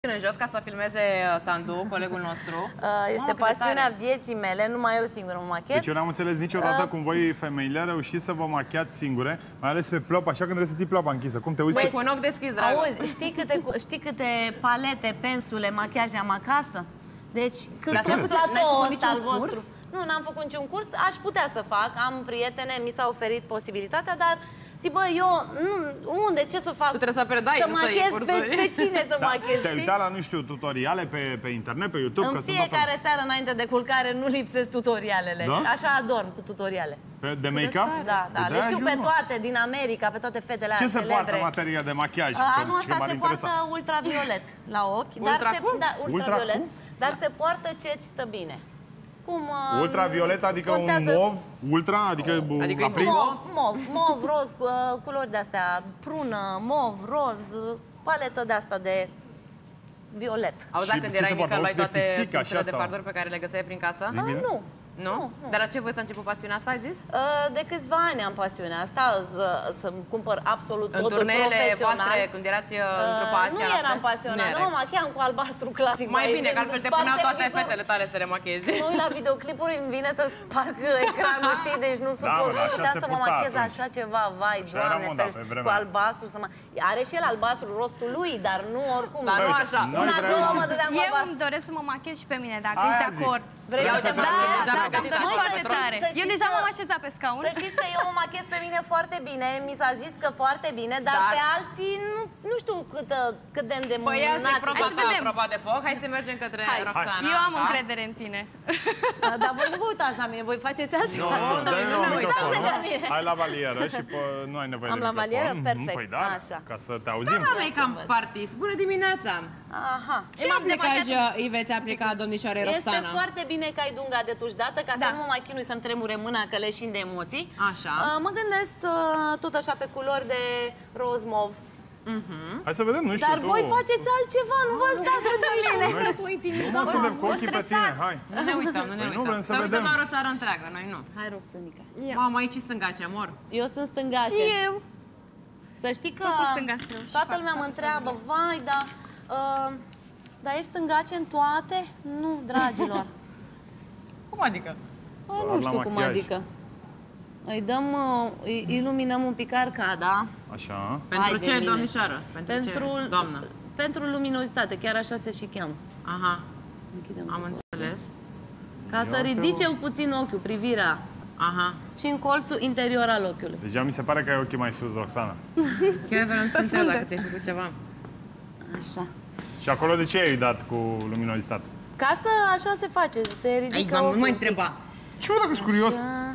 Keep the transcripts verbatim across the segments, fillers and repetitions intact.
în jos ca să filmeze Sandu, colegul nostru. Uh, este Mamă, pasiunea vieții mele, numai eu singură mă machez. Deci eu n-am înțeles niciodată uh, cum voi femeile reușiți să vă machiați singure, mai ales pe plop, așa când trebuie să ții plopa închisă. Cum te uiți? Băi, cu un ochi deschis, dragă. Auzi, știi câte, știi câte palete, pensule, machiaje am acasă? Deci, cât tot platoul ăsta al vostru. Nu, n-am făcut niciun curs, aș putea să fac, am prietene, mi s-a oferit posibilitatea, dar zic, bă, eu, nu, unde, ce să fac? Tu trebuie să predai, să machez pe, pe cine să da, machez, te-ai uitat la, nu știu, tutoriale pe, pe internet, pe YouTube? În că fiecare seară înainte de culcare nu lipsesc tutorialele. Da? Așa adorm cu tutoriale. Pe, de make-up? Da, da, le știu pe mă. toate, din America, pe toate fetele Ce celebre. se poartă materia de machiaj? Anul ăsta se poartă ultraviolet la ochi. Ultra dar se, da, ultraviolet, Ultra dar se poartă ce-ți stă bine. Cum, uh, ultraviolet, adică contează... un mov, ultra, adică, adică aprins? Mov, mov, mov, roz, uh, culori de-astea, prună, mov, roz, paletă de-asta de violet. Auzi, când ce erai se mică, poartă? luai De toate pisică, piesele așa, de sau? farduri pe care le găseai prin casă? Ah, nu. Nu? Nu, nu. Dar la ce vârstă a început pasiunea asta, ai zis? Uh, De câțiva ani am pasiunea asta, să, să-mi cumpăr absolut În totul turneele profesional. voastre, când erați uh, într-o pasie? Nu eram pasionat, nu mă machiam cu albastru clasic. Mai bine, că altfel te puneau toate fetele tale să le machezi. Nu la videoclipuri îmi vine să sparg ecranul, știi, deci nu suport. Da, Nu putea să mă machez atunci. așa ceva, vai, Doamne, moda ferește, pe vremea cu aia. albastru să mă... Are și el albastru rostul lui, dar nu oricum. Dar nu Uite, așa. noi Una, vrem- două mă dădeam cu Eu albastru. îmi doresc să mă machez și pe mine, dacă Aia ești de zic. acord. Vrei Ia să uite, te bravo, machiezi? deja Da, pregătit da, așa, foarte pentru- tare. să Eu știți deja că- m-am așezat pe scaun. Să știți că eu mă machez pe mine foarte bine, mi s-a zis că foarte bine, dar, Dar- pe alții nu, nu știu cât, cât de Păi ia zic, îndemânat. proba Hai să ta, vedem. proba de foc, hai să mergem către Hai. Roxana. Eu am da? încredere în tine. Dar voi nu vă uitați la mine, voi faceți altceva. Nu, noi dă-i nu un ne microfon, uitați de nu? mine. Hai la valieră și pă, nu ai nevoie Am de la microfon. valieră? Mhm, Perfect. Păi da, Așa. ca să te auzim. Da, make-up artist. Bună dimineața! Aha. Ce aplicaj îi veți aplica, domnișoare Roxana? Este foarte bine că ai dunga de tuși dată, ca Da. să nu mă mai chinui să-mi tremure mâna, că leșin de emoții. Așa. Uh, Mă gândesc uh, tot așa pe culori de roz mov. Hai să vedem, nu știu, Dar tu... voi faceți altceva, nu vă dați lângă mine. Nu mă suntem cu ochii pe tine, hai. Nu ne uităm, nu ne Păi nu uităm. vrem să Să uităm vedem. la o țară întreagă, noi nu. Hai, Roxanica. Mamă, aici e stângace, mor. Eu sunt stângace. Și eu. Să știi că Tot cu stângace și toată fac lumea mă asta. întreabă, vai, dar uh, dar ești stângace în toate? Nu, dragilor. Cum adică? Bă, Doar nu la știu cum machiaj. adică. Îi dăm, uh, îi iluminăm un pic arcada. Așa. Pentru Hai de ce, mine. domnișoară? Pentru, Pentru, ce, doamnă? pentru luminozitate, chiar așa se și cheamă. Aha, Închidem. am înțeles. Ca să ridice puțin ochiul, privirea. Aha. Și în colțul interior al ochiului. Deja mi se pare că ai ochii mai sus, Roxana. Chiar vreau să întreb dacă ți-ai făcut ceva. Așa. Și acolo de ce ai dat cu luminozitate? Ca să așa se face, se ridică Ai, ochiul. nu mai un pic. întreba. Ce mă, dacă sunt curios? Așa.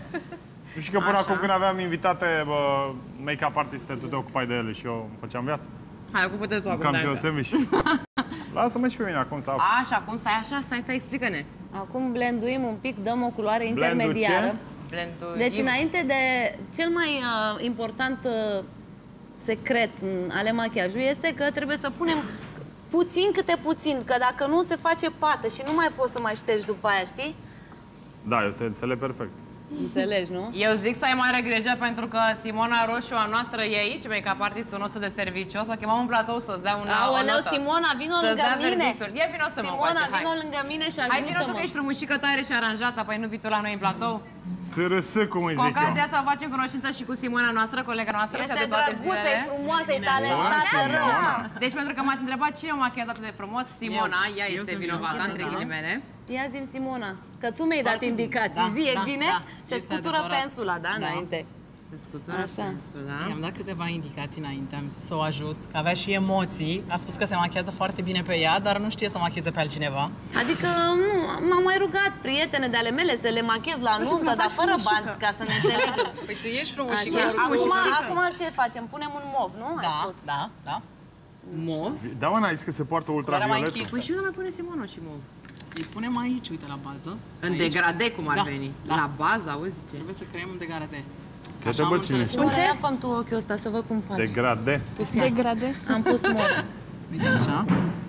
Nu știu că până Așa. acum când aveam invitate bă, make-up artiste, tu te ocupai de ele și eu îmi făceam viață. Hai, ocupă-te tu acum. Cam și eu Danica. sandwich. Lasă-mă și pe mine acum să apuc. Așa, cum stai așa? Stai, stai, explică-ne. Acum blenduim un pic, dăm o culoare Blendul intermediară. ce? Blendul Deci Ivo. înainte de cel mai uh, important uh, secret în ale machiajului este că trebuie să punem puțin câte puțin, că dacă nu se face pată și nu mai poți să mai ștergi după aia, știi? Da, eu te înțeleg perfect. Înțelegi, nu? Eu zic să ai mare grijă pentru că Simona Roșu a noastră e aici, make-up artistul nostru de serviciu. O să o chemăm în platou să-ți dea una, o Aoleu, notă. Simona, vino Să-ți lângă dea mine! verdictul. Ia vino să mă Simona, încoace, hai. vino lângă mine și Hai, vino tu că ajută-mă! ești frumușică, tare și aranjată, apoi nu vii tu la noi în platou. S R S, cum îi Cu zic ocazia eu. asta facem cunoștință și cu Simona noastră, colega noastră, cea Este de toate drăguță, e zilele. frumoasă, e Bună, talentată, rău! Simona! Deci pentru că m-ați întrebat cine o machează atât de frumos, Simona, Eu. ea Eu este sunt vinovată, vinovată, între da. ghilimele. Ia zi-mi, Simona, că tu mi-ai dat Foarte bine. indicații. Da, Zi, e da, bine? da. Se Este scutură adevărat. pensula, da, Da. înainte? Se scutură Așa. Pensula. I-am dat câteva indicații înainte, am zis să o ajut, că avea și emoții. A spus că se machează foarte bine pe ea, dar nu știe să macheze pe altcineva. Adică, nu, m-au mai rugat prietene de ale mele să le machez la nuntă, dar fără bani, ca să ne înțelegem. Păi tu ești frumușică. Așa. ești Acum, frumușică. acum ce facem? Punem un mov, nu? Ai Da, spus. da, da. Mov? Da, mă, n-ai zis că se poartă mai ultraviolet? închis. Păi și nu mai pune Simona și mov. Îi punem aici, uite, la bază. În Aici. degradé, cum ar Da, veni. da. La bază, auzi ce? Trebuie să creăm un degradé. Te Așa am bă, cine? înțeles. Simona, ia fă tu ochiul ăsta să văd cum faci. Degrade. Degrade. Am pus mov. Uite așa.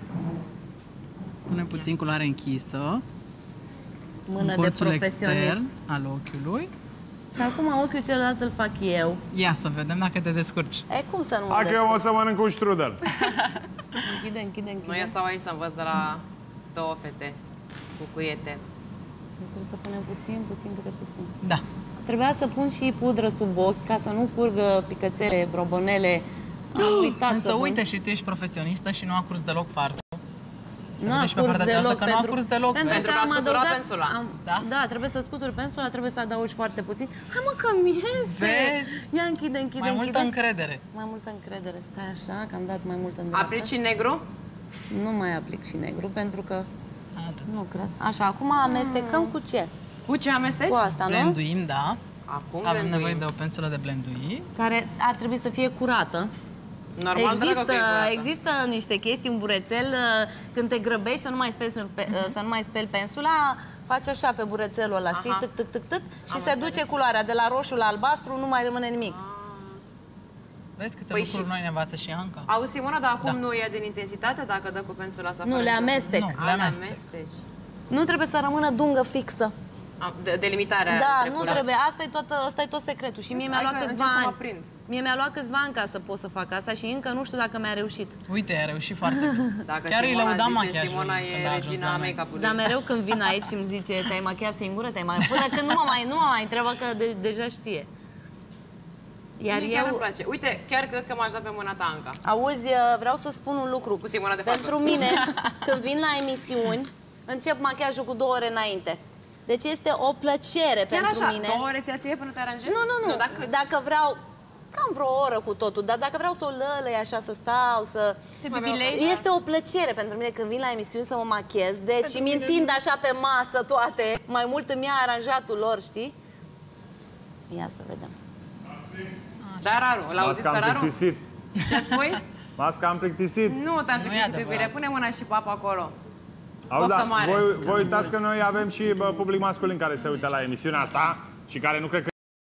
Punem puțin culoare închisă. Mână în de colțul profesionist. extern al ochiului. Și acum ochiul celălalt îl fac eu. Ia să vedem dacă te descurci. E, cum să nu mă Hai că eu o descurc? să mănânc un strudel. Închide, închide, închide. Noi eu stau aici să învăț de la două fete cu cuiete. Deci trebuie să punem puțin, puțin, câte puțin. Da. Trebuia să pun și pudră sub ochi ca să nu curgă picățele, brobonele. Am uitat Însă să pun. uite, și tu ești profesionistă și nu a curs deloc fartul. Nu a Vedeți pe curs partea cealaltă deloc, că nu a pentru, curs deloc. pentru, Pentru că că a am scuturat adăugat... pensula. Am, Da? da, trebuie să scuturi pensula, trebuie să adaugi foarte puțin. Hai mă că mi iese! Vezi? Ia închide, închide, Mai închide. multă încredere. Mai multă încredere. Stai așa, că am dat mai mult în dreapta. Aplici și negru? Nu mai aplic și negru, pentru că... Atât. Nu cred. Așa, acum amestecăm cu ce? Cu ce amesteci? Cu asta, nu? Blenduim, da. Acum Avem blenduim. nevoie de o pensulă de blendui. Care ar trebui să fie curată. Normal, dragă, Există, că e curată. există niște chestii, un burețel, uh, când te grăbești să nu mai speli, pe, uh, să nu mai speli pensula, faci așa pe burețelul ăla, știi, Aha. tâc, tâc, tâc, tâc, și Am se duce înțeles. culoarea de la roșu la albastru, nu mai rămâne nimic. Vezi câte Păi lucruri și- noi ne învață și Anca. Auzi, Simona, dar acum Da. nu e din intensitate dacă dă cu pensula asta? Nu, fără le nicio- amestec. Nu. A, Le le amestec. amesteci. Nu trebuie să rămână dungă fixă. Am- de- Delimitarea Da, între nu culori. trebuie, asta e, tot, asta e tot secretul. Și mie mi-a Hai luat că câțiva încerc să mă ani. prind. Mie mi-a luat câțiva ani ca să pot să fac asta și încă nu știu dacă mi-a reușit. Uite, a reușit foarte bine. Dacă Chiar îi Simona lăudam zice, machiajul Simona când e a ajuns regina la noi. make-up-ului. Dar mereu când vin aici și îmi zice, te-ai machiat singură, te-ai mai... Până când nu mă mai, nu mă mai întreabă că de, deja știe. Iar Mie chiar îmi eu, place. Uite, chiar cred că m-aș da pe mâna ta, Anca. auzi, vreau să spun un lucru. Cu Simona de fapt. Pentru mine, când vin la emisiuni, încep machiajul cu două ore înainte. Deci este o plăcere Chiar pentru așa, mine. două ore ți-a ție până te aranjezi? Nu, nu, nu. dacă... Dacă vreau, cam vreo oră cu totul, dar dacă vreau să o lălăi așa, să stau, să... Te bibilezi? Este o plăcere pentru mine când vin la emisiuni să mă machez, deci îmi întind așa pe masă toate, mai mult îmi ia aranjatul lor, știi? Ia să vedem. Da, Raru, l-auziți Masca pe am Raru? plictisit. Ce spui? Masca am plictisit. Nu te-am Nu e plictisit, adevărat. iubire. Pune mâna și papa acolo. Auzi, Poftă da, mare. voi, voi uitați că noi avem și bă, public masculin care se uită la emisiunea asta și care nu cred că